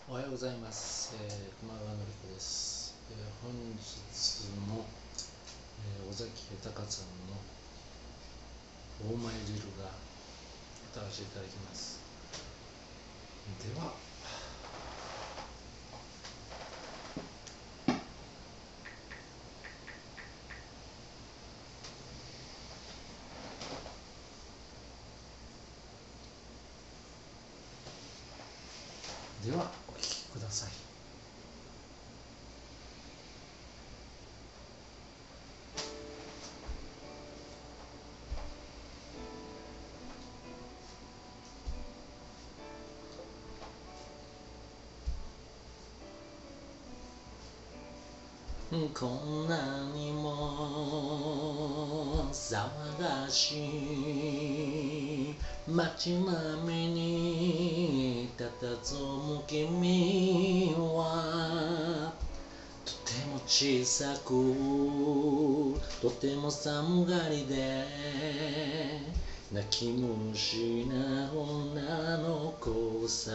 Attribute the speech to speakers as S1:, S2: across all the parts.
S1: おはようございます。熊川のりこです。本日も、尾崎豊さんの大前汁が歌わせていただきます。では、お聴きください。こんなにも騒がしい街並みに佇む君はとても小さくとても寒がりで泣き虫な女の子さ。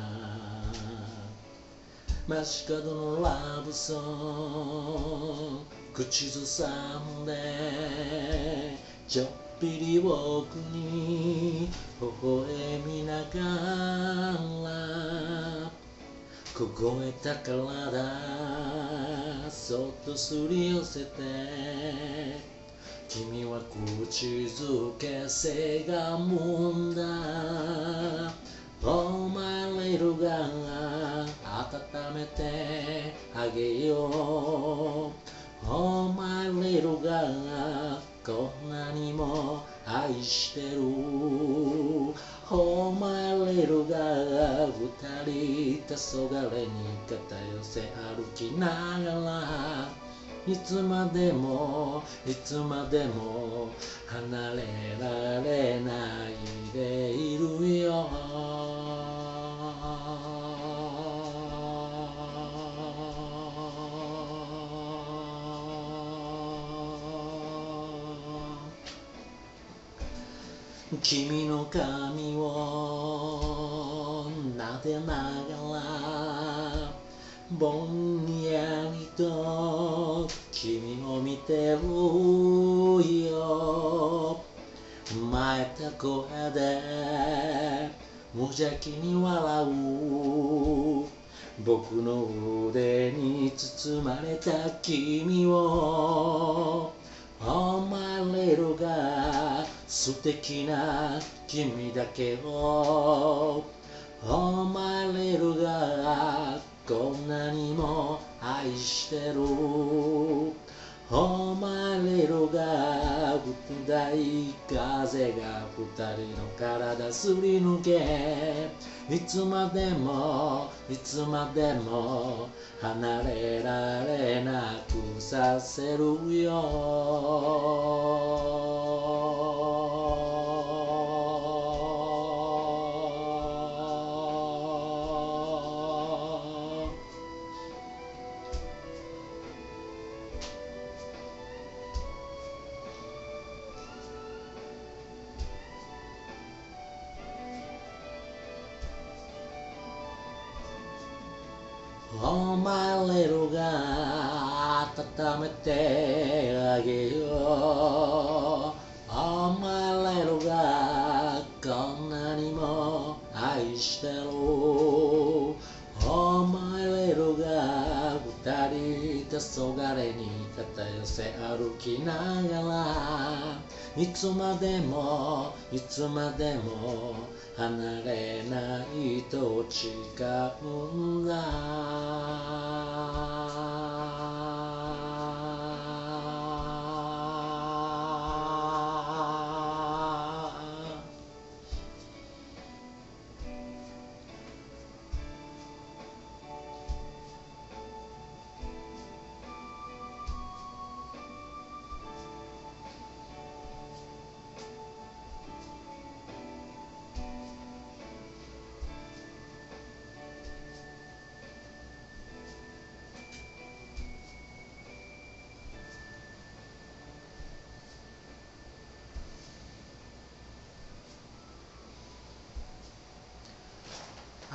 S1: 街角のラブソング口ずさんでちょっぴり僕に微笑みながら凍えた体そっとすり寄せて君は口づけせがむんだ。Oh my little girl 温めてあげよう。 Oh my little girl こんなにも愛してる。 Oh my little girl 二人黄昏に肩寄せ歩きながらいつまでも離れられないでいるよ。君の髪を撫でながらぼんやりと君を見てるよ。甘えた声で無邪気に笑う僕の腕に包まれた君を。Oh my little girl 素敵な君だけを。Oh my little girl こんなにも愛してる。Oh my little girl 大風が二人の体すり抜けいつまでも離れられなくさせるよ。Oh my little girl 温めてあげよう。 Oh my little girl こんなにも愛してる。 Oh my little girl 二人黄昏に肩寄せ歩きながらいつまでも離れないと誓うんだ。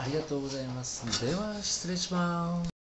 S2: ありがとうございます。では失礼します。